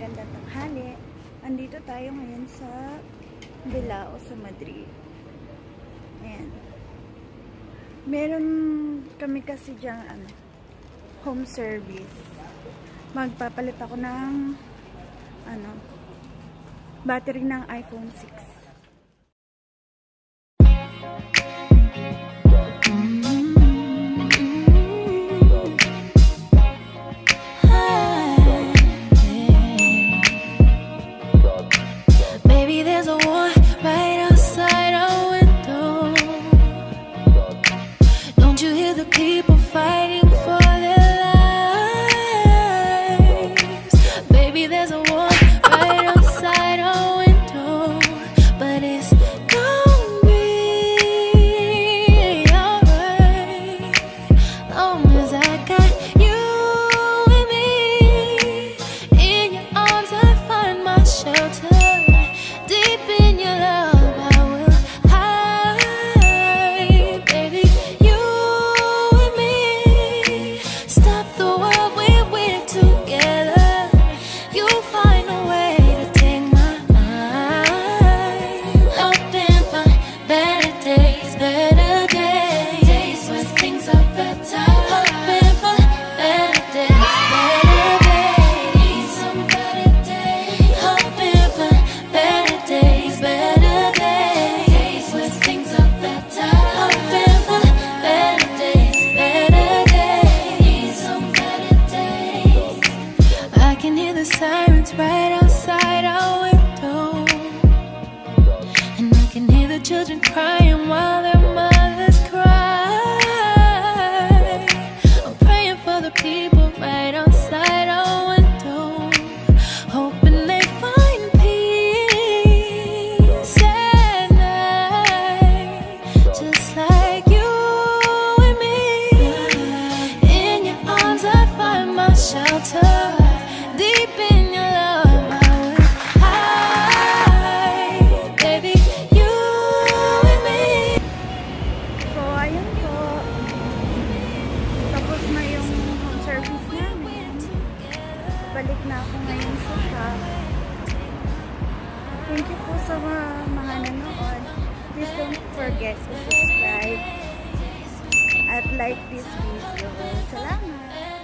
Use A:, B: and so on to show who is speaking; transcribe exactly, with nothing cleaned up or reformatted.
A: magandang tanghali. Andito tayo ngayon sa Bilao sa Madrid. Ayan. Meron kami kasi diyang ano, home service. Magpapalit ako ng ano, battery ng iPhone six.
B: Sirens right outside our window, and I can hear the children crying while their mothers cry. I'm praying for the people right outside our window, hoping they find peace at night, just like you and me. In your arms I find my shelter. Deep in your love, I will hide, baby, you and me.
A: So, ayun po. Tapos na yung home service namin. Balik na ako ngayon sa shop. Thank you po sa mga, mga nanood. Please don't forget to subscribe at like this video. Salamat!